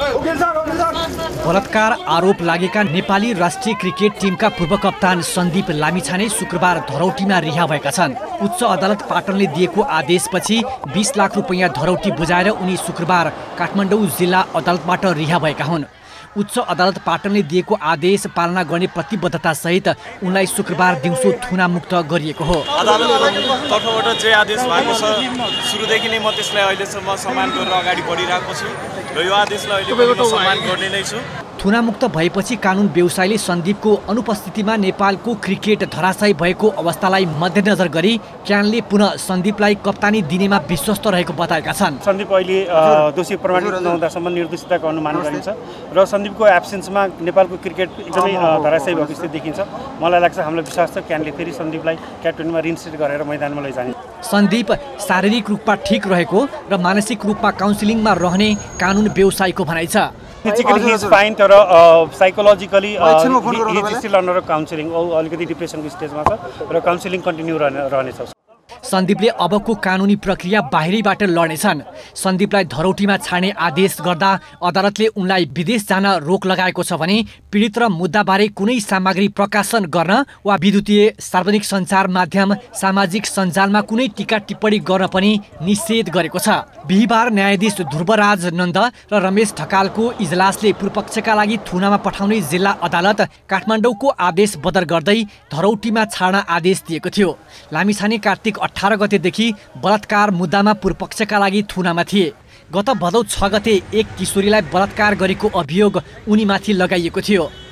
बलात्कार आरोप लागेका नेपाली राष्ट्रिय क्रिकेट टिमका पूर्व कप्तान सन्दीप लामिछाने शुक्रबार धरौटीमा रिहा भएका छन्। उच्च अदालत पाटनले दिएको आदेशपछि 20 लाख रुपैयाँ धरौटी बुझाएर उनी शुक्रबार काठमाडौँ जिल्ला अदालतबाट रिहा भएका हुन्। उच्च अदालत पाटनले दिएको आदेश पालना गर्ने प्रतिबद्धता सहित उनलाई शुक्रबार दिउँसो थुनामुक्त गरिएको हो। अदालतको तर्फबाट जे आदेश भएको छ सुरुदेखि नै म त्यसलाई अहिलेसम्म सम्मान गरेर अगाडि बढिरहेको छु र यो आदेशलाई अहिले म सम्मान गर्ने नै छु। थुनामुक्त भएपछि कानुन व्यवसायले सन्दीपको अनुपस्थितिमा नेपालको क्रिकेट धराशायी भएको अवस्थालाई मध्यनजर गरी क्यानले पुनः सन्दीपलाई कप्तानी दिनेमा विश्वस्त रहेको बताएका छन्। सन्दीप अहिले दोषी प्रमाणित नहुँदासम्म निर्दोषिताको अनुमान गरिन्छ र सन्दीपको एब्सेन्समा नेपालको क्रिकेट एकदमै धराशायी भएको स्थिति देखिन्छ। मलाई लाग्छ हामीलाई विश्वास छ क्यानले फेरि सन्दीपलाई क्याप्टेनमा रिइन्स्टेट गरेर मैदानमा लैजाने। सन्दीप शारीरिक रूपमा ठिक रहेको र मानसिक रूपमा काउन्सिलिङमा रहने कानुन व्यवसायीको भनाइ छ। फिजिकली ही इज फाइन तर psychologically he is still under counselling. अलिकति डिप्रेसनको स्टेजमा छ र काउन्सिलिङ कन्टिन्यू रहनेछ। सन्दीपले अबको कानुनी प्रक्रिया बाहिरैबाट लड्नेछन्। सन्दीपलाई धरौटीमा छाड्ने आदेश गर्दा अदालतले उनलाई विदेश जान रोक लगाएको छ भने पीडित र मुद्दाबारे कुनै सामग्री प्रकाशन गर्न वा विद्युतीय सार्वजनिक सञ्चार माध्यम सामाजिक सञ्जालमा कुनै टीका टिप्पणी गर्न पनि निषेध गरेको छ। बिहिबार न्यायाधीश ध्रुवराज नन्द र रमेश ढकालको इजलासले पूर्वपक्षका लागि थुनामा पठाउने जिल्ला अदालत काठमाडौँको आदेश बदर गर्दै धरौटीमा छाड्न आदेश दिएको थियो। लामिछाने कार्तिक 18 गतेदेखि बलात्कार मुद्दामा पूर्वपक्षका लागि थुनामा थिए। गत भदौ 6 गते एक किशोरीलाई बलात्कार गरेको अभियोग उनीमाथि लगाइएको थियो।